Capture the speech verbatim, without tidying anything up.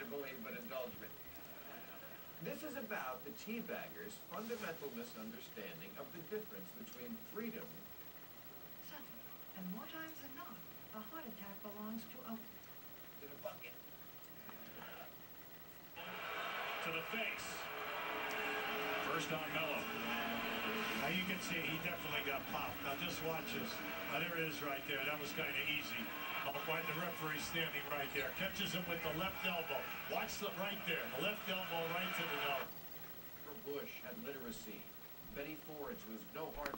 to believe, but indulge me. This is about the teabaggers' fundamental misunderstanding of the difference between freedom Subtle. And more times than not, a heart attack belongs to a... in a bucket. To the face. First on Melo. Now you can see he definitely got popped. Now just watch this. Now there it is right there. That was kind of easy. Oh, why the referee standing right there. Catches him with the left elbow. Watch the right there. The left elbow right to the nose. Bush had literacy. Betty Ford's was no hard